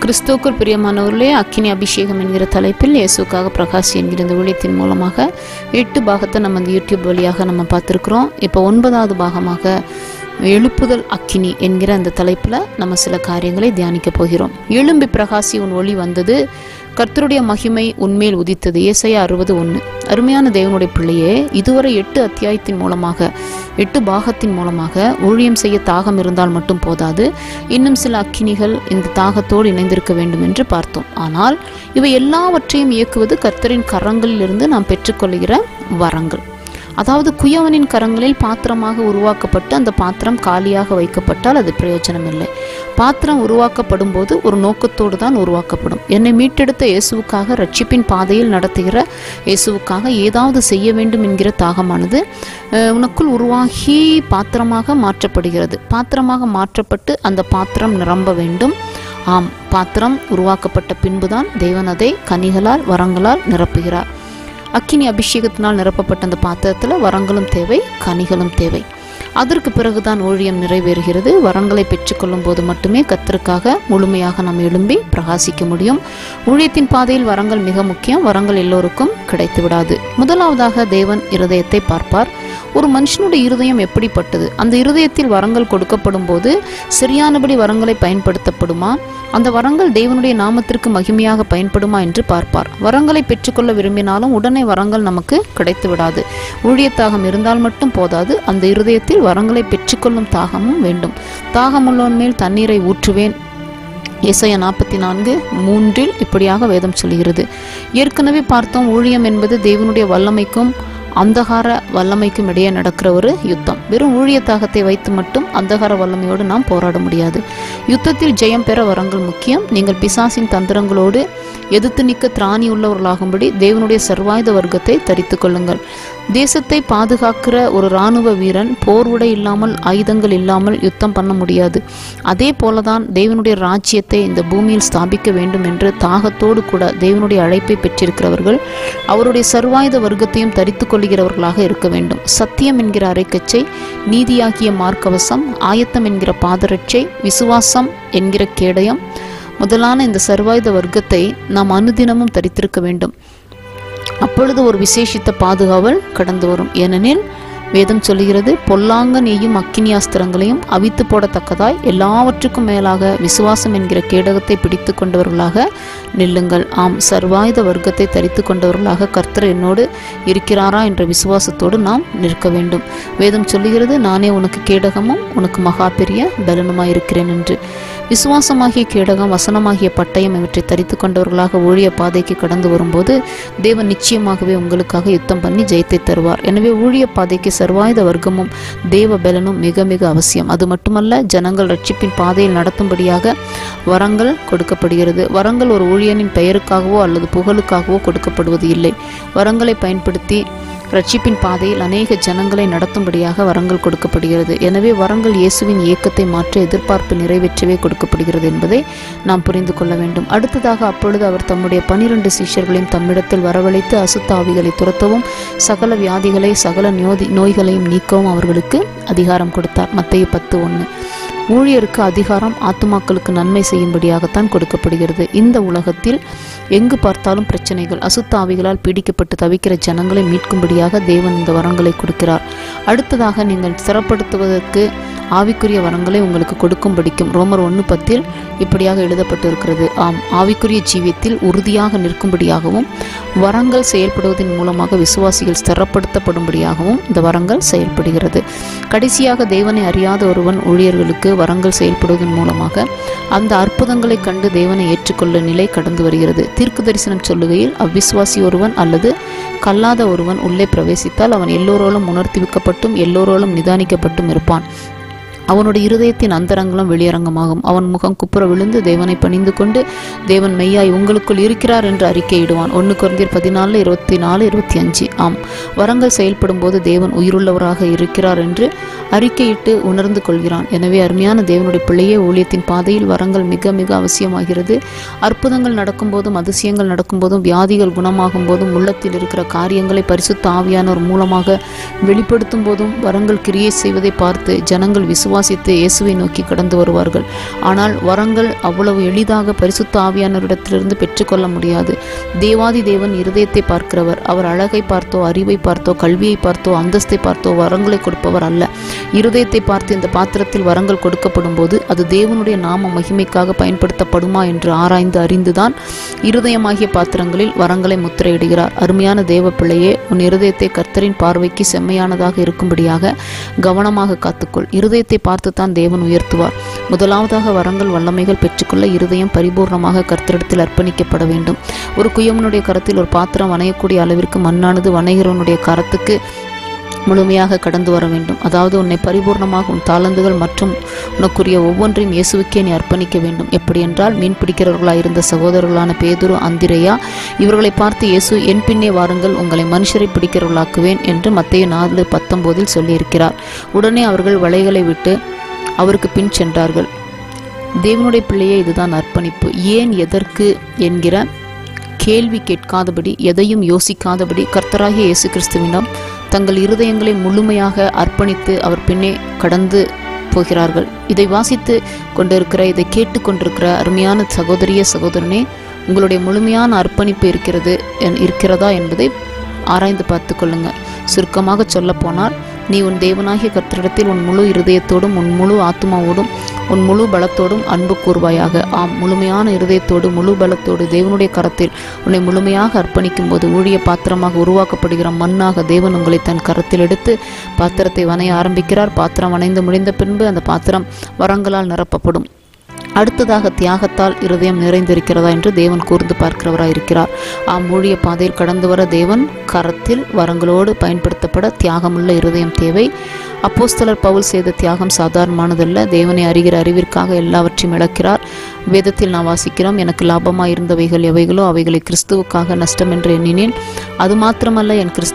கிறிஸ்துவுக்குள் பிரியமானவர்களே, அக்கினி அபிஷேகம் என்கிற தலைப்பில் இயேசுக்காக பிரகாஷ் என்கிற இந்த ஊழியத்தின் மூலமாக 8 பாகத்தை நம்ம இந்த யூடியூப் வழியாக நம்ம பார்த்துருக்குறோம். இப்போ 9வது பாகமாக எழுப்புதல் அக்கினி என்கிற அந்த தலைப்பில் நம்ம சில காரியங்களை தியானிக்க போகிறோம். எழும்பி பிரகாசி உன் ஒளி வந்தது, கர்த்தருடைய மகிமை உன்மேல் உதித்தது. ஏசாயா 60:1. அருமையான தேவனுடைய பிள்ளையே, இதுவரை 8 அத்தியாயத்தின் மூலமாக 8 பாகத்தின் மூலமாக ஊழியம் செய்ய தாகம் இருந்தால் மட்டும் போதாது, இன்னும் சில அக்கினிகள் இந்த தாகத்தோடு இணைந்திருக்க வேண்டும் என்று பார்த்தோம். ஆனால் இவை எல்லாவற்றையும் இயக்குவது கர்த்தரின் கரங்களிலிருந்து நாம் பெற்றுக்கொள்கிற வரங்கள். அதாவது குயவனின் கரங்களில் பாத்திரமாக உருவாக்கப்பட்டு அந்த பாத்திரம் காலியாக வைக்கப்பட்டால் அது பிரயோஜனம் இல்லை. பாத்திரம் உருவாக்கப்படும் போது ஒரு நோக்கத்தோடு தான் உருவாக்கப்படும். என்னை மீட்டெடுத்த இயேசுவுக்காக, ரட்சிப்பின் பாதையில் நடத்துகிற இயேசுவுக்காக ஏதாவது செய்ய வேண்டும் என்கிற தாகமானது உனக்குள் உருவாகி பாத்திரமாக மாற்றப்படுகிறது. பாத்திரமாக மாற்றப்பட்டு அந்த பாத்திரம் நிரம்ப வேண்டும். ஆம், பாத்திரம் உருவாக்கப்பட்ட பின்புதான் தேவன் அதை கனிகளால், வரங்களால் நிரப்புகிறார். அக்கினி அபிஷேகத்தினால் நிரப்பப்பட்ட அந்த பாத்திரத்தில் வரங்களும் தேவை, கனிகளும் தேவை. அதற்கு பிறகுதான் ஊழியம் நிறைவேறுகிறது. வரங்களை பெற்றுக்கொள்ளும் போது மட்டுமே கர்த்தருக்காக முழுமையாக நாம் எழும்பி பிரகாசிக்க முடியும். ஊழியத்தின் பாதையில் வரங்கள் மிக முக்கியம். வரங்கள் எல்லோருக்கும் கிடைத்து விடாது. முதலாவதாக தேவன் இருதயத்தை பார்ப்பார். ஒரு மனுஷனுடைய இருதயம் எப்படிப்பட்டது? அந்த இருதயத்தில் வரங்கள் கொடுக்கப்படும் போது சரியானபடி வரங்களை பயன்படுத்தப்படுமா? அந்த வரங்கள் தேவனுடைய நாமத்திற்கு மகிமையாக பயன்படுமா என்று பார்ப்பார். வரங்களை பெற்றுக்கொள்ள விரும்பினாலும் உடனே வரங்கள் நமக்கு கிடைத்து விடாது. ஊழியத்தாகம் இருந்தால் மட்டும் போதாது, அந்த இருதயத்தில் வரங்களை பெற்றுக்கொள்ளும் தாகமும் வேண்டும். தாகமுள்ளவன் மேல் தண்ணீரை ஊற்றுவேன். ஏசாயா 44:3 இப்படியாக வேதம் சொல்கிறது. ஏற்கனவே பார்த்தோம், ஊழியம் என்பது தேவனுடைய வல்லமைக்கும் அந்தகார வல்லமைக்கும் இடையே நடக்கிற ஒரு யுத்தம். வெறும் ஊழிய தாகத்தை வைத்து மட்டும் அந்தகார வல்லமையோடு நாம் போராட முடியாது. யுத்தத்தில் ஜெயம் பெற வரங்கள் முக்கியம். நீங்கள் பிசாசின் தந்திரங்களோடு எதிர்த்து நிற்க திராணி உள்ளவர்களாகும்படி தேவனுடைய சர்வாயுத வர்க்கத்தை தரித்து கொள்ளுங்கள். தேசத்தை பாதுகாக்கிற ஒரு இராணுவ வீரன் போர் உடை இல்லாமல், ஆயுதங்கள் இல்லாமல் யுத்தம் பண்ண முடியாது. அதே போலதான் தேவனுடைய ராஜ்யத்தை இந்த பூமியில் ஸ்தாபிக்க வேண்டும் என்று தாகத்தோடு கூட தேவனுடைய அழைப்பை பெற்றிருக்கிறவர்கள் அவருடைய சர்வாயுத வர்க்கத்தையும் தரித்து கொள்கிறவர்களாக இருக்க வேண்டும். சத்தியம் என்கிற அரைக்கச்சை, நீதியாகிய மார்க்கவசம், ஆயத்தம் என்கிற பாதரட்சை, விசுவாசம் என்கிற கேடயம் முதலான இந்த சர்வாயுத வர்க்கத்தை நாம் அனுதினமும் தரித்திருக்க வேண்டும். அப்பொழுது ஒரு விசேஷித்த பாதுகாவல் கடந்து வரும். ஏனெனில் வேதம் சொல்லுகிறது, பொல்லாங்கன் எய்யும் அக்கினி அஸ்திரங்களையும் அவித்து போடத்தக்கதாய் எல்லாவற்றுக்கும் மேலாக விசுவாசம் என்கிற கேடகத்தை பிடித்து கொண்டவர்களாக நில்லுங்கள். ஆம், சர்வாயுத வர்க்கத்தை தரித்து கொண்டவர்களாக கர்த்தர் என்னோடு இருக்கிறாரா என்ற விசுவாசத்தோடு நாம் நிற்க வேண்டும். வேதம் சொல்லுகிறது, நானே உனக்கு கேடகமும் உனக்கு மகா பெரிய பலனுமாயிருக்கிறேன் என்று. விசுவாசமாகிய கேடகம், வசனமாகிய பட்டயம் இவற்றை தரித்து கொண்டவர்களாக ஊழிய பாதைக்கு கடந்து வரும்போது தேவன் நிச்சயமாகவே உங்களுக்காக யுத்தம் பண்ணி ஜெயத்தை தருவார். எனவே ஊழிய பாதைக்கு சர்வாயுத வர்க்கமும் தேவ பலனும் மிக மிக அவசியம். அது மட்டுமல்ல, ஜனங்கள் ரட்சிப்பின் பாதையில் நடத்தும்படியாக வரங்கள் கொடுக்கப்படுகிறது. வரங்கள் ஒரு ஊழியனின் பெயருக்காகவோ அல்லது புகழுக்காகவோ கொடுக்கப்படுவது இல்லை. வரங்களை பயன்படுத்தி ரட்சிப்பின் பாதையில் அநேக ஜனங்களை நடத்தும்படியாக வரங்கள் கொடுக்கப்படுகிறது. எனவே வரங்கள் இயேசுவின் இயக்கத்தை மாற்ற, எதிர்பார்ப்பு நிறைவேற்றவே கொடுக்கப்படுகிறது என்பதை நாம் புரிந்து கொள்ள வேண்டும். அடுத்ததாக, அப்பொழுது அவர் தம்முடைய 12 சீஷர்களையும் தம்மிடத்தில் வரவழைத்து அசுத்த ஆவிகளை துரத்தவும் சகல வியாதிகளை சகல நோய்களையும் நீக்கவும் அவர்களுக்கு அதிகாரம் கொடுத்தார். மத்தேயு 10:1. ஊழியருக்கு அதிகாரம் ஆத்துமாக்களுக்கு நன்மை செய்யும்படியாகத்தான் கொடுக்கப்படுகிறது. இந்த உலகத்தில் எங்கு பார்த்தாலும் பிரச்சனைகள், அசுத்த ஆவிகளால் பீடிக்கப்பட்டு தவிக்கிற ஜனங்களை மீட்கும்படியாக தேவன் இந்த வரங்களை கொடுக்கிறார். அடுத்ததாக, நீங்கள் சிறப்படுத்துவதற்கு ஆவிக்குரிய வரங்களை உங்களுக்கு கொடுக்கும்படிக்கும் ரோமர் 1:10 இப்படியாக எழுதப்பட்டு இருக்கிறது. ஆம், ஆவிக்குரிய ஜீவியத்தில் உறுதியாக நிற்கும்படியாகவும் வரங்கள் செயல்படுவதன் மூலமாக விசுவாசிகள் ஸ்திரப்படுத்தப்படும்படியாகவும் இந்த வரங்கள் செயல்படுகிறது. கடைசியாக, தேவனை அறியாத ஒருவன் ஊழியர்களுக்கு வரங்கள் செயல்படுவதன் மூலமாக அந்த அற்புதங்களை கண்டு தேவனை ஏற்றுக்கொள்ள நிலை கடந்து வருகிறது. தீர்க்க தரிசனம் சொல்லுகையில் அவ்விசுவாசி ஒருவன் அல்லது கல்லாத ஒருவன் உள்ளே பிரவேசித்தால் அவன் எல்லோரோலும் உணர்த்திவிக்கப்பட்டும் எல்லோரோலும் நிதானிக்கப்பட்டும் இருப்பான். அவனுடைய இருதயத்தின் அந்தரங்களும் வெளியரங்கமாகும். அவன் முகம் குப்புற விழுந்து தேவனை பணிந்து கொண்டு தேவன் மெய்யாய் உங்களுக்குள் இருக்கிறார் என்று அறிக்கையிடுவான். 1 கொரிந்தியர் 14:24-25. ஆம், வரங்கள் செயல்படும் போது தேவன் உயிருள்ளவராக இருக்கிறார் என்று அறிக்கையிட்டு உணர்ந்து கொள்கிறான். எனவே அருமையான தேவனுடைய பிள்ளையே, ஊழியத்தின் பாதையில் வரங்கள் மிக மிக அவசியமாகிறது. அற்புதங்கள் நடக்கும் போதும், அதிசயங்கள் நடக்கும் போதும், வியாதிகள் குணமாகும் போதும், உள்ளத்தில் இருக்கிற காரியங்களை பரிசுத்த ஆவியானவர் மூலமாக வெளிப்படுத்தும் போதும் வரங்கள் கிரியை செய்வதை பார்த்து ஜனங்கள் விசுவாசி விசுவாசித்து இயேசுவை நோக்கி கடந்து வருவார்கள். ஆனால் வரங்கள் அவ்வளவு எளிதாக பரிசுத்த ஆவியானவரிடத்திலிருந்து பெற்றுக்கொள்ள முடியாது. தேவாதி தேவன் இருதயத்தை பார்க்கிறவர். அவர் அழகை பார்த்தோ, அறிவை பார்த்தோ, கல்வியை பார்த்தோ, அந்தஸ்தை பார்த்தோ வரங்களை கொடுப்பவர் அல்ல. இருதயத்தை பார்த்து இந்த பாத்திரத்தில் வரங்கள் கொடுக்கப்படும் போது அது தேவனுடைய நாம மகிமைக்காக பயன்படுத்தப்படுமா என்று ஆராய்ந்து அறிந்துதான் இருதயமாகிய பாத்திரங்களில் வரங்களை முத்திரையிடுகிறார். அருமையான தேவ பிள்ளையே, உன் இருதயத்தை கர்த்தரின் பார்வைக்கு செம்மையானதாக இருக்கும்படியாக கவனமாக காத்துக்கொள். இருதயத்தை பார்த்துத்தான் தேவன் உயர்த்துவார். முதலாவதாக வரங்கள் வல்லமைகள் பெற்றுக்கொள்ள இருதயம் பரிபூர்ணமாக கர்த்தரிடத்தில் அர்ப்பணிக்கப்பட வேண்டும். ஒரு குயவனுடைய கரத்தில் ஒரு பாத்திரம் வணையக்கூடிய அளவிற்கு மண்ணானது வணைகிறவனுடைய கரத்துக்கு முழுமையாக கடந்து வர வேண்டும். அதாவது உன்னை பரிபூர்ணமாக உன் தாளந்துகள் மற்றும் உனக்குரிய ஒவ்வொன்றையும் இயேசுவுக்கே நீ அர்ப்பணிக்க வேண்டும். எப்படி என்றால், மீன் பிடிக்கிறவர்களாயிருந்த சகோதரர்களான பேதுரு, அந்திரேயா இவர்களை பார்த்து இயேசு, என் பின்னே வாருங்கள், உங்களை மனுஷரை பிடிக்கிறவர்களாக்குவேன் என்று மத்தேயு 4:19 சொல்லியிருக்கிறார். உடனே அவர்கள் வலைகளை விட்டு அவருக்கு பின் சென்றார்கள். தேவனுடைய பிள்ளையே, இதுதான் அர்ப்பணிப்பு. ஏன், எதற்கு என்கிற கேள்வி கேட்காதபடி, எதையும் யோசிக்காதபடி கர்த்தராகிய இயேசு கிறிஸ்துவிடம் தங்கள் இருதயங்களை முழுமையாக அர்ப்பணித்து அவர் பின்னே கடந்து போகிறார்கள். இதை வாசித்து கொண்டிருக்கிற, இதை கேட்டு கொண்டிருக்கிற அருமையான சகோதரிய சகோதரனே, உங்களுடைய முழுமையான அர்ப்பணிப்பு இருக்கிறதா என்பதை ஆராய்ந்து பார்த்து கொள்ளுங்கள். சுருக்கமாக சொல்ல போனால், நீ உன் தேவனாகிய கர்த்தரிடத்தில் உன் முழு இருதயத்தோடும் உன் முழு ஆத்மாவோடும் உன் முழு பலத்தோடும் அன்பு கூர்வாயாக. ஆம், முழுமையான இருதயத்தோடு முழு பலத்தோடு தேவனுடைய கரத்தில் உன்னை முழுமையாக அர்ப்பணிக்கும் போது ஊழிய பாத்திரமாக உருவாக்கப்படுகிற மண்ணாக தேவன் உங்களை தன் கரத்தில் எடுத்து பாத்திரத்தை வணைய ஆரம்பிக்கிறார். பாத்திரம் வணைந்து முடிந்த பின்பு அந்த பாத்திரம் வரங்களால் நிரப்பப்படும். அடுத்ததாக தியாகத்தால் இருதயம் நிறைந்திருக்கிறதா என்று தேவன் கூர்ந்து பார்க்கிறவராயிருக்கிறார். ஊழிய பாதையில் கடந்து வர தேவன் கரத்தில் வரங்களோடு பயன்படுத்தப்பட தியாகமுள்ள இருதயம் தேவை. அப்போஸ்தலர் பவுல் செய்த தியாகம் சாதாரணமானதல்ல. தேவனை அறிகிற அறிவிற்காக எல்லாவற்றையும் இழக்கிறார். வேதத்தில் நான் வாசிக்கிறோம், எனக்கு லாபமாக இருந்தவைகள் எவைகளோ அவைகளை கிறிஸ்துவுக்காக நஷ்டம் என்று எண்ணினேன். அது மாத்திரமல்ல,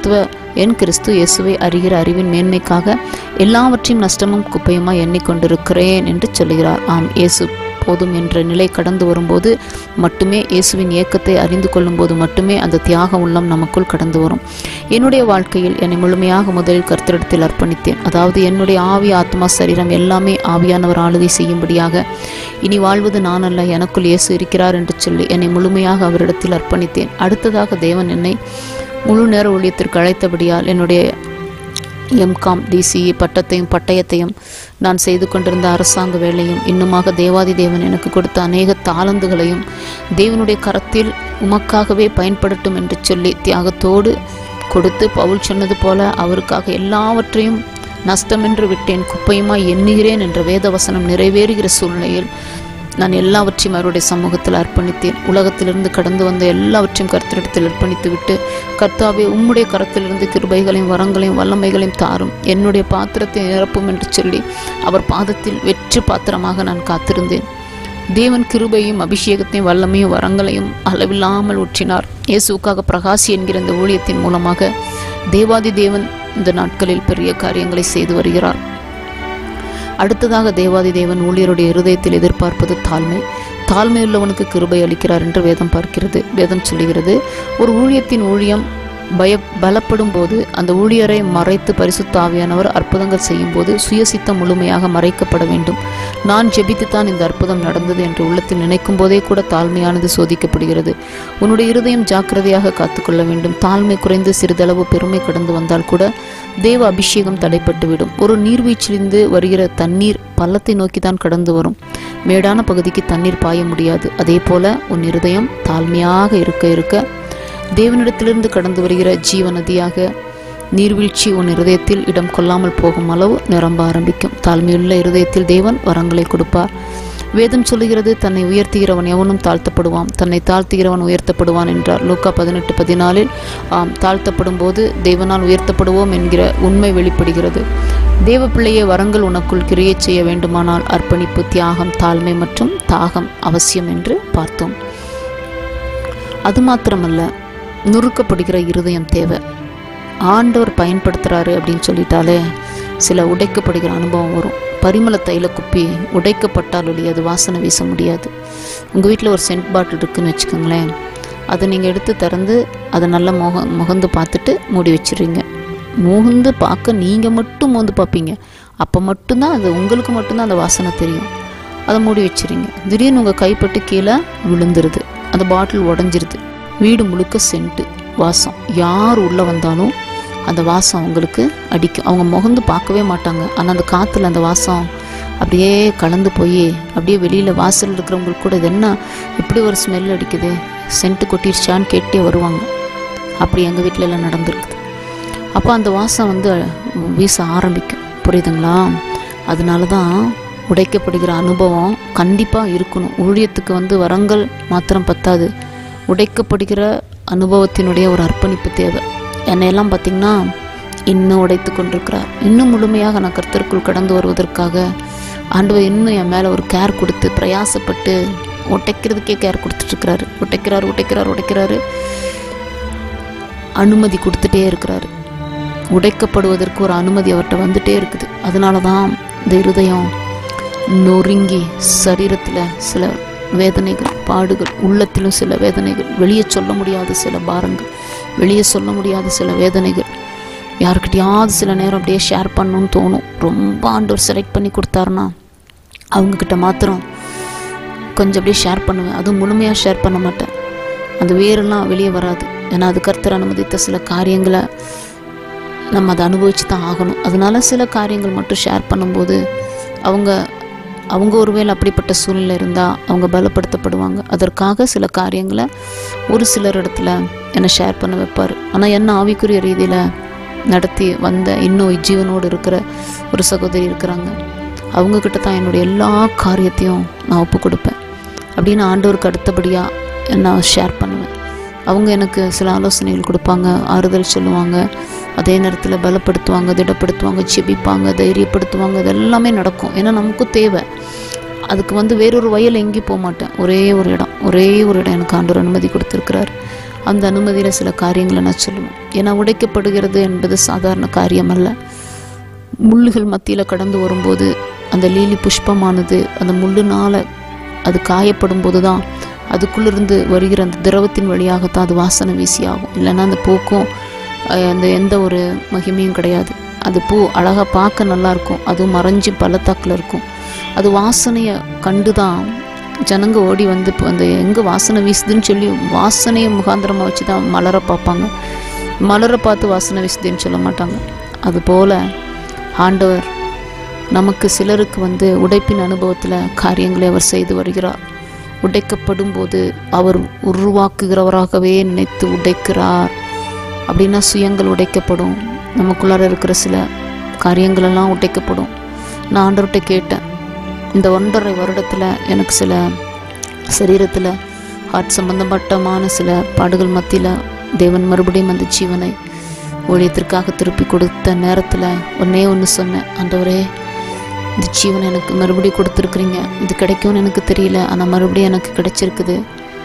என் கிறிஸ்து இயேசுவை அறிகிற அறிவின் மேன்மைக்காக எல்லாவற்றையும் நஷ்டமும் குப்பையுமாய் எண்ணிக்கொண்டிருக்கிறேன் என்று சொல்கிறார். ஆம், இயேசு போதும் என்ற நிலை கடந்து வரும்போது மட்டுமே, இயேசுவின் இயக்கத்தை அறிந்து கொள்ளும் போது மட்டுமே அந்த தியாக உள்ளம் நமக்குள் கடந்து வரும். என்னுடைய வாழ்க்கையில் என்னை முழுமையாக முதலில் கர்த்தரிடத்தில் அர்ப்பணித்தேன். அதாவது என்னுடைய ஆவி, ஆத்மா, சரீரம் எல்லாமே ஆவியானவர் ஆளுகை செய்யும்படியாக. இனி வாழ்வது நான் அல்ல, எனக்குள் இயேசு இருக்கிறார் என்று சொல்லி என்னை முழுமையாக அவரிடத்தில் அர்ப்பணித்தேன். அடுத்ததாக தேவன் என்னை முழு நேர ஊழியத்திற்கு அழைத்தபடியால் என்னுடைய எம்காம் டிசிஇ பட்டயத்தையும் நான் செய்து கொண்டிருந்த அரசாங்க வேலையும் இன்னுமாக தேவாதி தேவன் எனக்கு கொடுத்த அநேக தாளந்துகளையும் தேவனுடைய கரத்தில் உமக்காகவே பயன்படட்டும் என்று சொல்லி தியாகத்தோடு கொடுத்து, பவுல் சொன்னது போல அவருக்காக எல்லாவற்றையும் நஷ்டமென்று விட்டேன், குப்பையுமாய் எண்ணுகிறேன் என்ற வேதவசனம் நிறைவேறுகிற சூழ்நிலையில் நான் எல்லாவற்றையும் அவருடைய சமூகத்தில் அர்ப்பணித்தேன். உலகத்திலிருந்து கடந்து வந்த எல்லாவற்றையும் கர்த்தரிடத்தில் அர்ப்பணித்து விட்டு, கர்த்தாவே, உம்முடைய கரத்திலிருந்து கிருபைகளையும் வரங்களையும் வல்லமைகளையும் தாரும், என்னுடைய பாத்திரத்தை நிரப்பும் என்று சொல்லி அவர் பாதத்தில் வெற்று பாத்திரமாக நான் காத்திருந்தேன். தேவன் கிருபையும் அபிஷேகத்தையும் வல்லமையும் வரங்களையும் அளவில்லாமல் ஊற்றினார். இயேசுக்காக பிரகாசி என்கிற இந்த ஊழியத்தின் மூலமாக தேவாதி தேவன் இந்த நாட்களில் பெரிய காரியங்களை செய்து வருகிறார். அடுத்ததாக தேவாதி தேவன் ஊழியருடைய இருதயத்தில் எதிர்பார்ப்பது தாழ்மை. தாழ்மையுள்ளவனுக்கு கிருபை அளிக்கிறார் என்று வேதம் சொல்லுகிறது. ஒரு ஊழியத்தின் ஊழியம் பலப்படும் போது அந்த ஊழியரை மறைத்து பரிசுத்த ஆவியானவர் அற்புதங்கள் செய்யும் போது சுயசித்தம் முழுமையாக மறைக்கப்பட வேண்டும். நான் ஜெபித்துத்தான் இந்த அற்புதம் நடந்தது என்று உள்ளத்தில் நினைக்கும் போதே கூட தாழ்மையானது சோதிக்கப்படுகிறது. உன்னுடைய இருதயம் ஜாக்கிரதையாக காத்துக்கொள்ள வேண்டும். தாழ்மை குறைந்து சிறிதளவு பெருமை கடந்து வந்தால் கூட தேவ அபிஷேகம் தடைப்பட்டுவிடும். ஒரு நீர்வீழ்ச்சியிலிருந்து வருகிற தண்ணீர் பள்ளத்தை நோக்கி தான் கடந்து வரும். மேடான பகுதிக்கு தண்ணீர் பாய முடியாது. அதே போல உன் இருதயம் தாழ்மையாக இருக்க தேவனிடத்திலிருந்து கடந்து வருகிற ஜீவ நதியாக நீர்வீழ்ச்சி உன் இருதயத்தில் இடம் கொள்ளாமல் போகும் அளவு நிரம்ப ஆரம்பிக்கும். தாழ்மையுள்ள இருதயத்தில் தேவன் வரங்களை கொடுப்பார். வேதம் சொல்லுகிறது, தன்னை உயர்த்துகிறவன் எவனும் தாழ்த்தப்படுவான், தன்னை தாழ்த்துகிறவன் உயர்த்தப்படுவான் என்றார். லூக்கா 18:14. தாழ்த்தப்படும் போது தேவனால் உயர்த்தப்படுவோம் என்கிற உண்மை வெளிப்படுகிறது. தேவ பிள்ளையே, வரங்கள் உனக்குள் கிரியை செய்ய வேண்டுமானால் அர்ப்பணிப்பு, தியாகம், தாழ்மை மற்றும் தாகம் அவசியம் என்று பார்த்தோம். அது மாத்திரமல்ல, நுறுக்கப்படுகிற இருதயம் தேவை. ஆண்டவர் பயன்படுத்துகிறாரு அப்படின்னு சொல்லிட்டாலே சில உடைக்கப்படுகிற அனுபவம் வரும். பரிமள தைல குப்பி உடைக்கப்பட்டால் ஒளி அது வாசனை வீச முடியாது. உங்கள் வீட்டில் ஒரு சென்ட் பாட்டில் இருக்குதுன்னு வச்சுக்கோங்களேன். அதை நீங்கள் எடுத்து திறந்து அதை நல்லா முகந்து பார்த்துட்டு மூடி வச்சுருங்க. முகந்து பார்க்க நீங்கள் மட்டும் மோந்து பார்ப்பீங்க. அப்போ மட்டும்தான் அது உங்களுக்கு மட்டும்தான் அந்த வாசனை தெரியும். அதை மூடி வச்சுருங்க. திடீர்னு உங்கள் கைப்பட்டு கீழே விழுந்துருது, அந்த பாட்டில் உடஞ்சிருது, வீடு முழுக்க சென்ட்டு வாசம். யார் உள்ளே வந்தாலும் அந்த வாசம் அவங்களுக்கு அடிக்கும். அவங்க முகந்து பார்க்கவே மாட்டாங்க, ஆனால் அந்த காற்றுல அந்த வாசம் அப்படியே கலந்து போய் அப்படியே வெளியில் வாசல் இருக்கிறவங்களுக்கு கூட இது என்ன இப்படி ஒரு ஸ்மெல் அடிக்குது, சென்ட்டு கொட்டிருச்சான்னு கேட்டே வருவாங்க. அப்படி எங்கள் வீட்டில எல்லாம் நடந்துருக்குது. அப்போ அந்த வாசம் வந்து வீச ஆரம்பிக்கும். புரியுதுங்களா? அதனால தான் உடைக்கப்படுகிற அனுபவம் கண்டிப்பாக இருக்கணும். ஊழியத்துக்கு வந்து வரங்கள் மாத்திரம் பத்தாது, உடைக்கப்படுகிற அனுபவத்தினுடைய ஒரு அர்ப்பணிப்பு தேவை. என்னையெல்லாம் பார்த்திங்கன்னா இன்னும் உடைத்து கொண்டிருக்கிறார். இன்னும் முழுமையாக நான் கர்த்தருக்குள் கடந்து வருவதற்காக ஆண்டவர் இன்னும் என் மேலே ஒரு கேர் கொடுத்து பிரயாசப்பட்டு உடைக்கிறதுக்கே கேர் கொடுத்துட்ருக்கிறாரு. உடைக்கிறாரு, அனுமதி கொடுத்துட்டே இருக்கிறாரு. உடைக்கப்படுவதற்கு ஒரு அனுமதி அவர்கிட்ட வந்துட்டே இருக்குது. அதனால தான் இந்த இருதயம் நொறுங்கி சரீரத்தில் சில வேதனைகள், பாடுகள், உள்ளத்திலும் சில வேதனைகள், வெளியே சொல்ல முடியாத சில பாரங்கள், வெளியே சொல்ல முடியாத சில வேதனைகள், யாருக்கிட்டையாவது சில நேரம் அப்படியே ஷேர் பண்ணணும்னு தோணும். ரொம்ப ஆண்டவர் செலக்ட் பண்ணி கொடுத்தாருன்னா அவங்கக்கிட்ட மாத்திரம் கொஞ்சம் அப்படியே ஷேர் பண்ணுவேன். அதுவும் முழுமையாக ஷேர் பண்ண மாட்டேன். அந்த வேரெல்லாம் வெளியே வராது. ஏன்னா அது கர்த்தர் அனுமதித்த சில காரியங்களை நம்ம அதை அனுபவிச்சு தான் ஆகணும். அதனால சில காரியங்கள் மட்டும் ஷேர் பண்ணும்போது அவங்க ஒருவேளை அப்படிப்பட்ட சூழ்நிலை இருந்தால் அவங்க பலப்படுத்தப்படுவாங்க. அதற்காக சில காரியங்களை ஒரு சிலர் இடத்துல என்னை ஷேர் பண்ண வைப்பார். ஆனால் என்ன ஆவிக்குரிய ரீதியில் நடத்தி வந்த இன்னும் ஜீவனோடு இருக்கிற ஒரு சகோதரி இருக்கிறாங்க. அவங்கக்கிட்ட தான் என்னுடைய எல்லா காரியத்தையும் நான் ஒப்பு கொடுப்பேன். அப்படின்னு ஆண்டவருக்கு அடுத்தபடியாக நான் ஷேர் பண்ணுவேன். அவங்க எனக்கு சில ஆலோசனைகள் கொடுப்பாங்க, ஆறுதல் சொல்லுவாங்க, அதே நேரத்தில் பலப்படுத்துவாங்க, திடப்படுத்துவாங்க, செபிப்பாங்க, தைரியப்படுத்துவாங்க. இது எல்லாமே நடக்கும். ஏன்னா நமக்கும் தேவை. அதுக்கு வந்து வேறொரு வயல் எங்கேயும் போக மாட்டேன். ஒரே ஒரு இடம் எனக்கு ஆண்டவர் அனுமதி கொடுத்துருக்கிறார். அந்த அனுமதியில் சில காரியங்களை நான் சொல்லுவேன். ஏன்னா உடைக்கப்படுகிறது என்பது சாதாரண காரியம் அல்ல. முள்ளுகள் மத்தியில் கடந்து வரும்போது அந்த லீலி புஷ்பமானது அந்த முள்ளுனால் அது காயப்படும் போது தான் அதுக்குள்ளிருந்து வருகிற அந்த திரவத்தின் வழியாகத்தான் அது வாசனை வீசியாகும். இல்லைன்னா அந்த பூக்கும் அந்த எந்த ஒரு மகிமையும் கிடையாது. அது பூ அழகாக பார்க்க நல்லாயிருக்கும், அதுவும் மறைஞ்சி பள்ளத்தாக்கில் இருக்கும். அது வாசனையை கண்டு தான் ஜனங்க ஓடி வந்து இப்போ அந்த எங்கே வாசனை வீசுதுன்னு சொல்லி வாசனையை முகாந்திரமாக வச்சு தான் மலரை பார்ப்பாங்க. மலரை பார்த்து வாசனை வீசுதுன்னு சொல்ல மாட்டாங்க. அதுபோல் ஆண்டவர் நமக்கு சிலருக்கு வந்து உடைப்பின் அனுபவத்தில் காரியங்களை அவர் செய்து வருகிறார். உடைக்கப்படும் போது அவர் உருவாக்குகிறவராகவே நினைத்து உடைக்கிறார். அப்படின்னா சுயங்கள் உடைக்கப்படும், நமக்குள்ளார இருக்கிற சில காரியங்களெல்லாம் உடைக்கப்படும். நான் ஆண்டவர்கிட்ட கேட்டேன், இந்த 1.5 வருடத்தில் எனக்கு சில சரீரத்தில் ஹார்ட் சம்பந்தப்பட்டமான சில பாடுகள் மத்தியில் தேவன் மறுபடியும் அந்த ஜீவனை ஊழியத்திற்காக திருப்பி கொடுத்த நேரத்தில் ஒன்று சொன்னேன், ஆண்டவரே இந்த ஜீவனை எனக்கு மறுபடியும் கொடுத்துருக்குறீங்க, இது கிடைக்கும்னு எனக்கு தெரியல, ஆனால் மறுபடியும் எனக்கு கிடைச்சிருக்குது.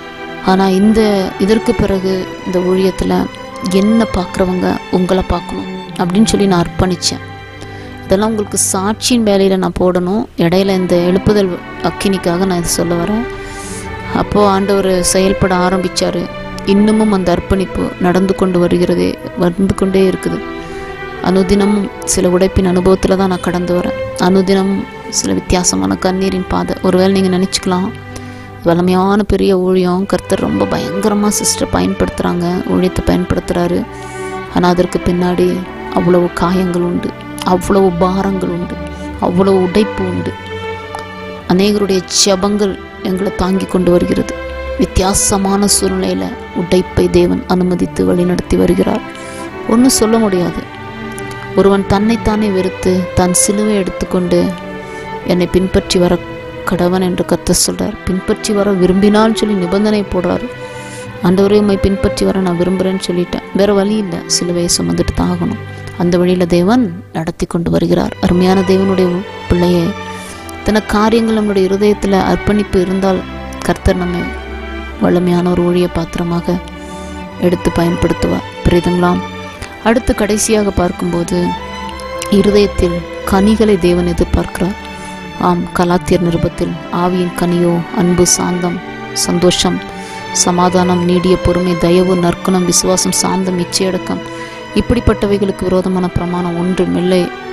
ஆனால் இதற்கு பிறகு இந்த ஊழியத்தில் என்ன பார்க்குறவங்க உங்களை பார்க்கணும் அப்படின்னு சொல்லி நான் அர்ப்பணித்தேன். இதெல்லாம் உங்களுக்கு சாட்சியின் வேலையில் நான் போடணும். இடையில இந்த எழுப்புதல் அக்கினிக்காக நான் இதை சொல்ல வரேன். அப்போது ஆண்டவர் செயல்பட ஆரம்பித்தார். இன்னமும் அந்த அர்ப்பணிப்பு நடந்து கொண்டே இருக்குது. அனுதினமும் சில உடைப்பின் அனுபவத்தில் தான் நான் கடந்து வரேன். அனுதினமும் சில வித்தியாசமான கண்ணீரின் பாதை. ஒருவேளை நீங்கள் நினச்சிக்கலாம், வலிமையான பெரிய ஊழியம், கர்த்தர் ரொம்ப பயங்கரமாக சிஸ்டர் பயன்படுத்துகிறாங்க, ஊழியத்தை பயன்படுத்துகிறாரு. ஆனால் அதற்கு பின்னாடி அவ்வளவு காயங்கள் உண்டு, அவ்வளவு பாரங்கள் உண்டு, அவ்வளவு உடைப்பு உண்டு. அநேகருடைய ஜெபங்கள் எங்களை தாங்கி கொண்டு வருகிறது. வித்தியாசமான சூழ்நிலையில் உடைப்பை தேவன் அனுமதித்து வழிநடத்தி வருகிறார். ஒன்றும் சொல்ல முடியாது. ஒருவன் தன்னைத்தானே வெறுத்து தன் சிலுவை எடுத்துக்கொண்டு என்னை பின்பற்றி வர கடவன் என்று கர்த்தர் சொல்கிறார். பின்பற்றி வர விரும்பினான்னு சொல்லி நிபந்தனை போடுறாரு. ஆண்டவரே உம்மை பின்பற்றி வர நான் விரும்புகிறேன்னு சொல்லிட்டேன், வேறு வழி இல்லை, சிலுவையை சுமந்துட்டு தான் ஆகணும். அந்த வழியில் தேவன் நடத்தி கொண்டு வருகிறார். அருமையான தேவனுடைய பிள்ளையே, இத்தனை காரியங்கள் நம்மளுடைய இருதயத்தில் அர்ப்பணிப்பு இருந்தால் கர்த்தர் நம்மை வலிமையான ஒரு ஊழிய பாத்திரமாக எடுத்து பயன்படுத்துவார். புரியுதுங்களாம்? அடுத்து கடைசியாக பார்க்கும்போது இருதயத்தில் கனிகளை தேவன் எதிர்பார்க்கிறார். ஆம், கலாத்தியர் நிருபத்தில் ஆவியின் கனியோ அன்பு, சாந்தம், சந்தோஷம், சமாதானம், நீடிய பொறுமை, தயவு, நற்குணம், விசுவாசம், சாந்தம், இச்சையடக்கம், இப்படிப்பட்டவைகளுக்கு விரோதமான பிரமாணம் ஒன்றும் இல்லை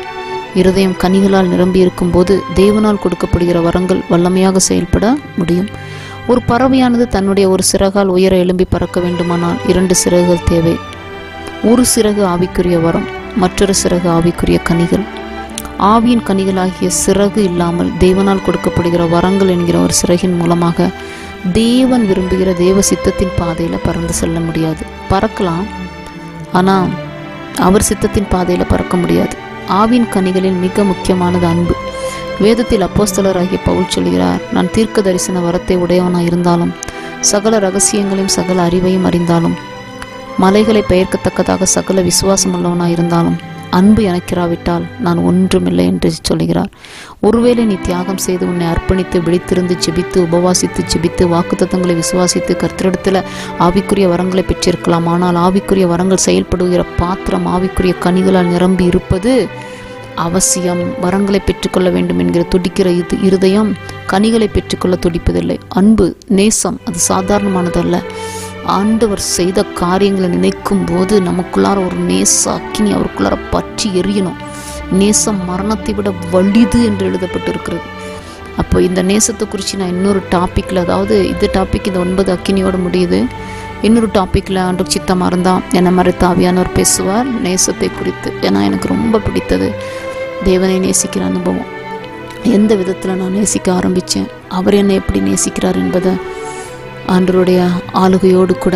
இருதயம் கனிகளால் நிரம்பி இருக்கும் போது தேவனால் கொடுக்கப்படுகிற வரங்கள் வல்லமையாக செயல்பட முடியும். ஒரு பறவையானது தன்னுடைய ஒரு சிறகால் உயர எழும்பி பறக்க வேண்டுமானால் 2 சிறகுகள் தேவை. ஒரு சிறகு ஆவிக்குரிய வரம், மற்றொரு சிறகு ஆவிக்குரிய கனிகள். ஆவியின் கனிகளாகிய சிறகு இல்லாமல் தேவனால் கொடுக்கப்படுகிற வரங்கள் என்கிற ஒரு சிறகின் மூலமாக தேவன் விரும்புகிற தேவ சித்தத்தின் பாதையில் பறந்து செல்ல முடியாது. பறக்கலாம், ஆனால் அவர் சித்தத்தின் பாதையில் பறக்க முடியாது. ஆவியின் கனிகளில் மிக முக்கியமானது அன்பு. வேதத்தில் அப்போஸ்தலராகிய பவுல் சொல்கிறார், நான் தீர்க்க தரிசன வரத்தை உடையவனாக இருந்தாலும், சகல ரகசியங்களையும் சகல அறிவையும் அறிந்தாலும், மலைகளை பெயர்க்கத்தக்கதாக சகல விசுவாசம் உள்ளவனாக இருந்தாலும், அன்பு எனக்கிராவிட்டால் நான் ஒன்றுமில்லை என்று சொல்கிறார். ஒருவேளை நீ தியாகம் செய்து உன்னை அர்ப்பணித்து விழித்திருந்து ஜெபித்து உபவாசித்து ஜெபித்து வாக்குத்தத்தங்களை விசுவாசித்து கர்த்தரிடத்தில் ஆவிக்குரிய வரங்களை பெற்றிருக்கலாம். ஆனால் ஆவிக்குரிய வரங்கள் செயல்படுகிற பாத்திரம் ஆவிக்குரிய கனிகளால் நிரம்பி இருப்பது அவசியம். வரங்களை பெற்றுக்கொள்ள வேண்டும் என்கிற துடிக்கிற இருதயம் கனிகளை பெற்றுக்கொள்ள துடிப்பதில்லை. அன்பு, நேசம் அது சாதாரணமானதல்ல. ஆண்டவர் செய்த காரியங்களை நினைக்கும் போது நமக்குள்ளார ஒரு நேச அக்கினி அவருக்குள்ளார பற்றி எரியணும். நேசம் மரணத்தை விட வலிது என்று எழுதப்பட்டிருக்கிறது. அப்போ இந்த நேசத்தை குறித்து நான் இன்னொரு டாப்பிக்கில், அதாவது இந்த டாபிக் இந்த 9 அக்கினியோடு முடியுது. இன்னொரு டாப்பிக்கில் ஆண்டவர் சித்தமாக இருந்தால் என்னை மறைத்த ஆவியானவர் பேசுவார் நேசத்தை குறித்து. ஏன்னா எனக்கு ரொம்ப பிடித்தது தேவனை நேசிக்கிற அனுபவம். எந்த விதத்தில் நான் நேசிக்க ஆரம்பித்தேன், அவர் என்னை எப்படி நேசிக்கிறார் என்பதை ஆண்டவருடைய ஆளுகையோடு கூட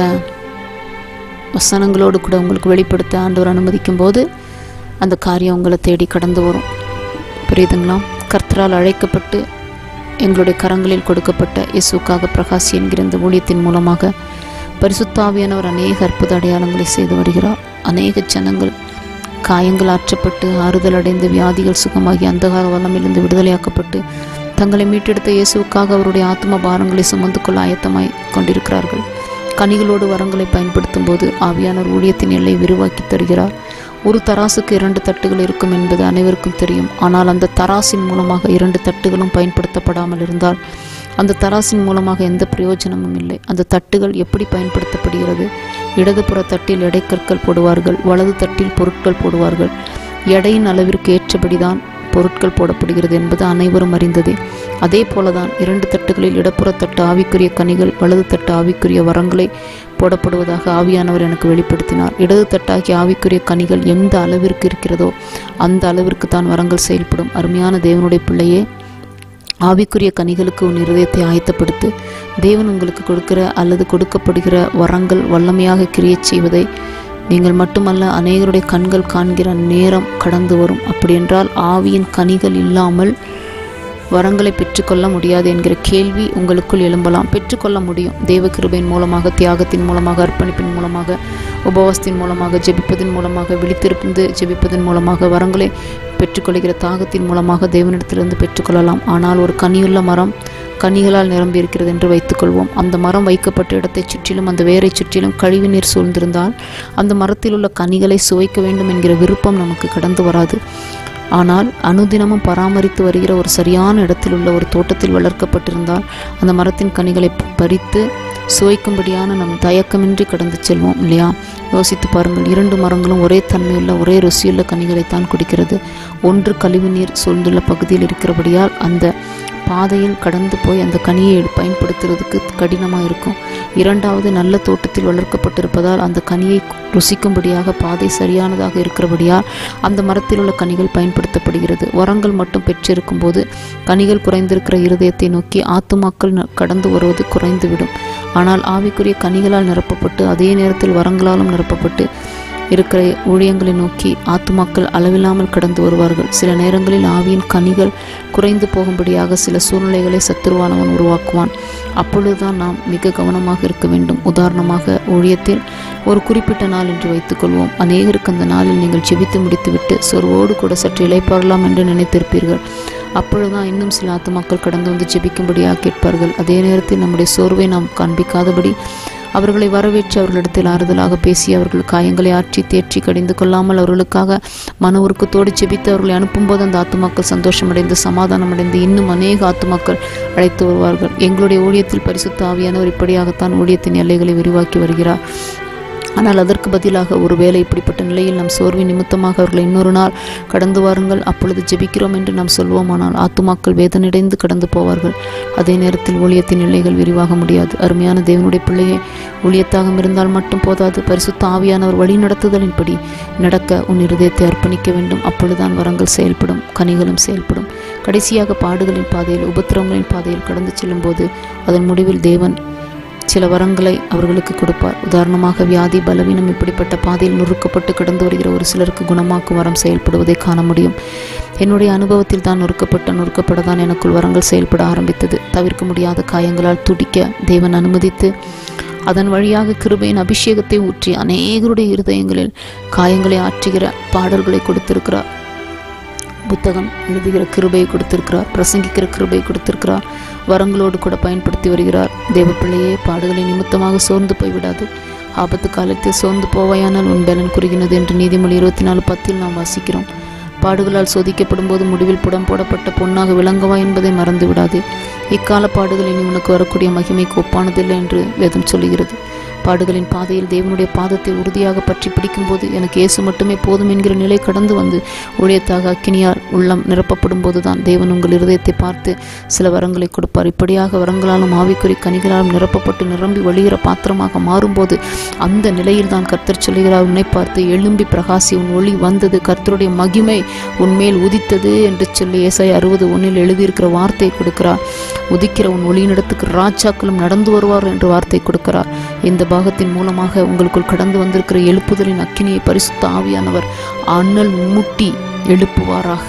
வசனங்களோடு கூட உங்களுக்கு வெளிப்படுத்த ஆண்டவர் அனுமதிக்கும் போது அந்த காரியம் உங்களை தேடி கடந்து வரும். புரியுதுங்களா? கர்த்தரால் அழைக்கப்பட்டு எங்களுடைய கரங்களில் கொடுக்கப்பட்ட இயேசுக்காக பிரகாசி என்கிற இந்த ஊழியத்தின் மூலமாக பரிசுத்த ஆவியானவர் அநேக அற்புத அடையாளங்களை செய்து வருகிறார். அநேக ஜனங்கள் காயங்கள் ஆற்றப்பட்டு ஆறுதல் அடைந்து வியாதிகள் சுகமாகி அந்தகார வல்லமிலிருந்து விடுதலையாக்கப்பட்டு தங்களை மீட்டெடுத்த இயேசுக்காக அவருடைய ஆத்ம பாரங்களை சுமந்து கொள்ள ஆயத்தமாய் கொண்டிருக்கிறார்கள். கனிகளோடு வரங்களை பயன்படுத்தும் போது ஆவியானவர் ஊழியத்தின் எல்லை விரிவாக்கி தருகிறார். ஒரு தராசுக்கு 2 தட்டுகள் இருக்கும் என்பது அனைவருக்கும் தெரியும். ஆனால் அந்த தராசின் மூலமாக 2 தட்டுகளும் பயன்படுத்தப்படாமல் இருந்தால் அந்த தராசின் மூலமாக எந்த பிரயோஜனமும் இல்லை. அந்த தட்டுகள் எப்படி பயன்படுத்தப்படுகிறது? இடதுபுற தட்டில் எடைக்கற்கள் போடுவார்கள், வலது தட்டில் பொருட்கள் போடுவார்கள். எடையின் அளவிற்கு ஏற்றபடிதான் பொருட்கள் போடப்படுகிறது என்பது அனைவரும் அறிந்ததே. அதே போலதான் 2 தட்டுகளில் இடப்புற தட்டு ஆவிக்குரிய கனிகள், வலது தட்டு ஆவிக்குரிய வரங்களை போடப்படுவதாக ஆவியானவர் எனக்கு வெளிப்படுத்தினார். இடது தட்டாகிய ஆவிக்குரிய கனிகள் எந்த அளவிற்கு இருக்கிறதோ அந்த அளவிற்கு தான் வரங்கள் செயல்படும். அருமையான தேவனுடைய பிள்ளையே, ஆவிக்குரிய கனிகளுக்கு உன் இருதயத்தை ஆயத்தப்படுத்து. தேவன் உங்களுக்கு கொடுக்கிற அல்லது கொடுக்கப்படுகிற வரங்கள் வல்லமையாக கிரியை செய்வதை நீங்கள் மட்டுமல்ல, அநேகருடைய கண்கள் காண்கிற நேரம் கடந்து வரும். அப்படியென்றால் ஆவியின் கனிகள் இல்லாமல் வரங்களை பெற்றுக்கொள்ள முடியாது என்கிற கேள்வி உங்களுக்குள் எழும்பலாம். பெற்றுக்கொள்ள முடியும். தேவ கிருபையின் மூலமாக, தியாகத்தின் மூலமாக, அர்ப்பணிப்பின் மூலமாக, உபவாசத்தின் மூலமாக, ஜெபிப்பதன் மூலமாக, விழித்திருந்து ஜெபிப்பதன் மூலமாக, வரங்களை பெற்றுக்கொள்கிற தாகத்தின் மூலமாக தேவனிடத்திலிருந்து பெற்றுக்கொள்ளலாம். ஆனால் ஒரு கனியுள்ள மரம் கனிகளால் நிரம்பி இருக்கிறது என்று வைத்துக்கொள்வோம். அந்த மரம் வைக்கப்பட்ட இடத்தை சுற்றிலும் அந்த வேரை சுற்றிலும் கழிவு நீர் சூழ்ந்திருந்தால் அந்த மரத்தில் உள்ள கனிகளை சுவைக்க வேண்டும் என்கிற விருப்பம் நமக்கு கடந்து வராது. ஆனால் அனுதினமும் பராமரித்து வருகிற ஒரு சரியான இடத்தில் உள்ள ஒரு தோட்டத்தில் வளர்க்கப்பட்டிருந்தால் அந்த மரத்தின் கனிகளை பறித்து சுவைக்கும்படியான நம் தயக்கமின்றி கடந்து செல்வோம் இல்லையா? யோசித்து பாருங்கள். 2 மரங்களும் ஒரே தன்மையுள்ள ஒரே ருசியுள்ள கனிகளைத்தான் குடிக்கிறது. ஒன்று கழிவு நீர் சூழ்ந்துள்ள பகுதியில் இருக்கிறபடியால் அந்த பாதையில் கடந்து போய் அந்த கனியை பயன்படுத்துறதுக்கு கடினமாக இருக்கும். 2வது நல்ல தோட்டத்தில் வளர்க்கப்பட்டிருப்பதால் அந்த கனியை ருசிக்கும்படியாக பாதை சரியானதாக இருக்கிறபடியால் அந்த மரத்தில் உள்ள கனிகள் பயன்படுத்தப்படுகிறது. வரங்கள் மட்டும் பெற்றிருக்கும் போது கனிகள் குறைந்திருக்கிற இருதயத்தை நோக்கி ஆத்துமாக்கள் கடந்து வருவது குறைந்துவிடும். ஆனால் ஆவிக்குரிய கனிகளால் நிரப்பப்பட்டு அதே நேரத்தில் வரங்களாலும் நிரப்பப்பட்டு இருக்கிற ஊழியங்களை நோக்கி ஆத்துமாக்கள் அளவில்லாமல் கடந்து வருவார்கள். சில நேரங்களில் ஆவியின் கனிகள் குறைந்து போகும்படியாக சில சூழ்நிலைகளை சத்துருவானவன் உருவாக்குவான். அப்பொழுதுதான் நாம் மிக கவனமாக இருக்க வேண்டும். உதாரணமாக, ஊழியத்தில் ஒரு குறிப்பிட்ட நாள் என்று வைத்துக்கொள்வோம். அநேகருக்கு அந்த நாளில் நீங்கள் ஜெபித்து முடித்துவிட்டு சொர்வோடு கூட சற்று இளைப்பாறலாம் என்று நினைத்திருப்பீர்கள். அப்பொழுதுதான் இன்னும் சில ஆத்துமாக்கள் கடந்து வந்து ஜெபிக்கும்படியாக கேட்பார்கள். அதே நேரத்தில் நம்முடைய சோர்வை நாம் காண்பிக்காதபடி அவர்களை வரவேற்று அவர்களிடத்தில் ஆறுதலாக பேசி அவர்கள் காயங்களை ஆற்றி தேற்றி கடிந்து கொள்ளாமல் அவர்களுக்காக மன உருக்கத்தோடு ஜெபித்து அவர்களை அனுப்பும்போது அந்த ஆத்துமாக்கள் சந்தோஷமடைந்து சமாதானமடைந்து இன்னும் அநேக ஆத்துமாக்கள் அழைத்து வருவார்கள். எங்களுடைய ஊழியத்தில் பரிசுத்த ஆவியானவர் இப்படியாகத்தான் ஊழியத்தின் எல்லைகளை விரிவாக்கி வருகிறார். ஆனால் அதற்கு பதிலாக ஒருவேளை இப்படிப்பட்ட நிலையில் நம் சோர்வின் நிமித்தமாக அவர்களை இன்னொரு நாள் கடந்து வாருங்கள், அப்பொழுது ஜெபிக்கிறோம் என்று நாம் சொல்வோமானால் ஆத்துமாக்கள் வேதனையடைந்து கடந்து போவார்கள். அதே நேரத்தில் ஊழியத்தின் எல்லைகள் விரிவாக முடியாது. அருமையான தேவனுடைய பிள்ளையே, ஊழியத்தாகம் இருந்தால் மட்டும் போதாது. பரிசுத்த ஆவியானவர் வழி நடத்துதலின்படி நடக்க உன் இருதயத்தை அர்ப்பணிக்க வேண்டும். அப்பொழுதுதான் வரங்கள் செயல்படும், கனிகளும் செயல்படும். கடைசியாக பாடுகளின் பாதையில், உபத்திரவங்களின் பாதையில் கடந்து செல்லும் போது அதன் முடிவில் தேவன் சில வரங்களை அவர்களுக்கு கொடுப்பார். உதாரணமாக வியாதி, பலவீனம் இப்படிப்பட்ட பாதையில் நொறுக்கப்பட்டு கடந்து வருகிற ஒரு சிலருக்கு குணமாக்கும் வரம் செயல்படுவதை காண முடியும். என்னுடைய அனுபவத்தில் தான் நொறுக்கப்படத்தான் எனக்குள் வரங்கள் செயல்பட ஆரம்பித்தது. தவிர்க்க முடியாத காயங்களால் துடிக்க தேவன் அனுமதித்து அதன் வழியாக கிருபையின் அபிஷேகத்தை ஊற்றி அநேகருடைய இருதயங்களில் காயங்களை ஆற்றுகிற பாடல்களை கொடுத்திருக்கிறார். புத்தகம் எழுதுகிற கிருபையை கொடுத்திருக்கிறார். பிரசங்கிக்கிற கிருபையை கொடுத்திருக்கிறார். வரங்களோடு கூட பயன்படுத்தி வருகிறார். தேவ பிள்ளையே, பாடுகளை நிமித்தமாக சோர்ந்து போய்விடாது. ஆபத்து காலத்தில் சோர்ந்து போவாயானால் உன் பலன் குறுகினது என்று நீதிமொழி 24:10 நாம் வாசிக்கிறோம். பாடுகளால் சோதிக்கப்படும் போது முடிவில் புடம் போடப்பட்ட பொன்னாக விளங்குவா என்பதை மறந்து விடாது. இக்கால பாடுகள் இனி உனக்கு வரக்கூடிய மகிமைக்கு ஒப்பானதில்லை என்று வேதம் சொல்லுகிறது. பாடுகளின் பாதையில் தேவனுடைய பாதத்தை உறுதியாக பற்றி பிடிக்கும் போது எனக்கு இயேசு மட்டுமே போதும் என்கிற நிலை கடந்து வந்து ஊழியத்தாக அக்கினியால் உள்ளம் நிரப்பப்படும் போதுதான் தேவன் உங்கள் இருதயத்தை பார்த்து சில வரங்களை கொடுப்பார். இப்படியாக வரங்களாலும் ஆவிக்குறி கனிகளாலும் நிரப்பப்பட்டு நிரம்பி வழிகிற பாத்திரமாக மாறும்போது அந்த நிலையில் தான் கர்த்தர் சொல்லுகிறார், உன்னை பார்த்து எழும்பி பிரகாசி, உன் ஒளி வந்தது, கர்த்தருடைய மகிமை உன்மேல் உதித்தது என்று சொல்லி ஏசாயா 60:1 எழுதியிருக்கிற வார்த்தை கொடுக்கிறார். உதிக்கிற உன் ஒளியினிடத்துக்கு ராஜாக்களும் நடந்து வருவார் என்று வார்த்தை கொடுக்கிறார். இந்த பாகத்தின் மூலமாக உங்களுக்குள் கடந்து வந்திருக்கிற எழுப்புதலின் அக்கினியை பரிசுத்த ஆவியானவர் அனல் மூட்டி எழுப்புவாராக.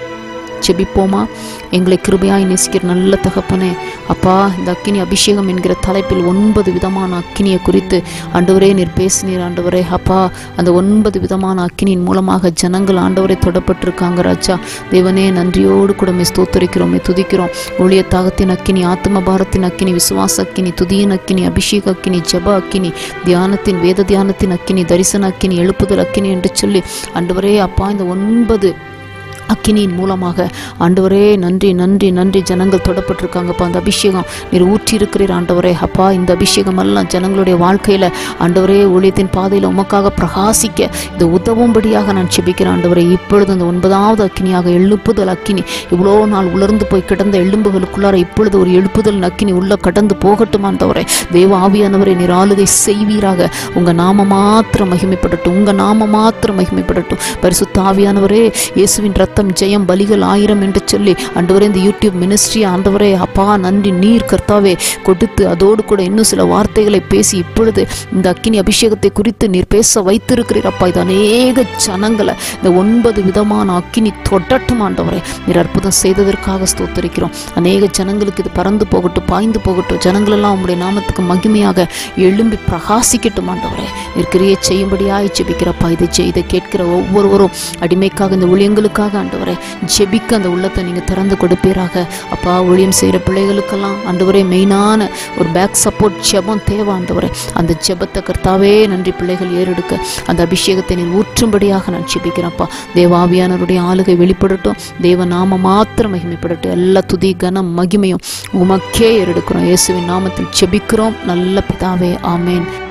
ஜெபிப்போமா? எங்களை கிருபையாய் நேசிக்கிற நல்ல தகப்பனே, அப்பா, இந்த அக்கினி அபிஷேகம் என்கிற தலைப்பில் 9 விதமான அக்கினியை குறித்து ஆண்டவரே நீர் பேசினீர். ஆண்டவரே அப்பா, அந்த 9 விதமான அக்கினியின் மூலமாக ஜனங்கள் ஆண்டவரை தொடப்பட்டிருக்காங்க. ராஜா தேவனே, நன்றியோடு கூட ஸ்தோத்தரிக்கிறோம், துதிக்கிறோம். ஊழிய தாகத்தின் அக்கினி, ஆத்ம பாரத்தின் அக்கினி, விசுவாச அக்கினி, துதியின் அக்கினி, அபிஷேக அக்கினி, ஜப அக்கினி, தியானத்தின் வேத தியானத்தின் அக்கினி, தரிசன அக்கினி, எழுப்புதல் அக்கினி என்று சொல்லி ஆண்டவரே அப்பா, இந்த 9 அக்கினியின் மூலமாக ஆண்டவரே நன்றி நன்றி நன்றி, ஜனங்கள் தொடப்பட்டிருக்காங்கப்பா. அந்த அபிஷேகம் நீர் ஊற்றி இருக்கிறீர் ஆண்டவரே அப்பா. இந்த அபிஷேகம் எல்லாம் ஜனங்களுடைய வாழ்க்கையில் ஆண்டவரே ஊழியத்தின் பாதையில் உமக்காக பிரகாசிக்க இது உதவும்படியாக நான் செபிக்கிறேன் ஆண்டவரே. இப்பொழுது இந்த 9வது அக்கினியாக எழுப்புதல் அக்கினி, இவ்வளோ நாள் உலர்ந்து போய் கிடந்த எலும்புகளுக்குள்ளார இப்பொழுது ஒரு எழுப்புதல் அக்கினி உள்ள கடந்து போகட்டும் ஆண்டவரே. தேவ ஆவியானவரை நீர் ஆளுகை செய்வீராக. உங்க நாம மாத்திரம் மகிமைப்படட்டும், உங்க நாம மாத்திரம் மகிமைப்படட்டும். பரிசுத்த ஆவியானவரே, இயேசுவின் ரத்தம் ஜெயம், பலிகள் 1000 என்று சொல்லி ஆண்டவரே இந்த யூடியூப் மினிஸ்ட்ரி ஆண்டவரே அப்பா நன்றி, நீர் கர்த்தாவே கொடுத்து அதோடு கூட இன்னும் சில வார்த்தைகளை பேசி இப்பொழுது இந்த அக்கினி அபிஷேகத்தை குறித்து நீர் பேச வைத்திருக்கிறீர் அப்பா. இது அநேக ஜனங்களை இந்த 9 விதமான அக்கினி தொடட்டும் ஆண்டவரே. நீர் அற்புதம் செய்ததற்காக ஸ்தோத்தரிக்கிறோம். அநேக ஜனங்களுக்கு இது பறந்து போகட்டும், பாய்ந்து போகட்டும். ஜனங்கள் எல்லாம் உங்களுடைய நாமத்துக்கு மகிமையாக எழும்பி பிரகாசிக்கட்டும் ஆண்டவரே. நீர் கிரியை செய்யும்படியாய் ஜெபிக்கிறப்பா. இதை கேட்கிற ஒவ்வொருவரும் அடிமைக்காக, இந்த ஊழியங்களுக்காக ஆண்டவரே ஜெபிக்க அந்த உள்ளத்தை நீங்க திறந்து கொடுப்பீராக அப்பா. ஊழியம் செய்யற பிள்ளைகளுக்கெல்லாம் ஆண்டவரே மெயினான ஒரு பேக் சப்போர்ட் ஜெபம் தேவை ஆண்டவரே. அந்த ஜெபத்தை கர்த்தாவே நன்றி பிள்ளைகள் ஏறெடுக்க அந்த அபிஷேகத்தை நீர் ஊற்றும்படியாக நான் ஜெபிக்கிறேன்ப்பா. தேவாவியானவருடைய ஆளுகை வெளிப்படட்டும், தேவ நாம மாத்திரம் மகிமைப்படட்டும். எல்லா துதி கனம் மகிமையும் உமக்கே ஏறெடுக்கிறோம். இயேசுவின் நாமத்தில் ஜெபிக்கிறோம் நல்ல பிதாவே, ஆமேன்.